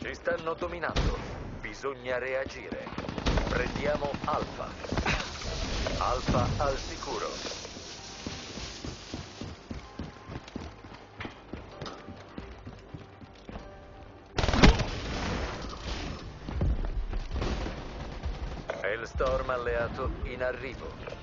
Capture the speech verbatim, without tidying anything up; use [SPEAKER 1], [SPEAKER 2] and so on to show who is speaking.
[SPEAKER 1] Ci stanno dominando. Bisogna reagire. Prendiamo Alfa. Alfa al sicuro. Hailstorm alleato in arrivo.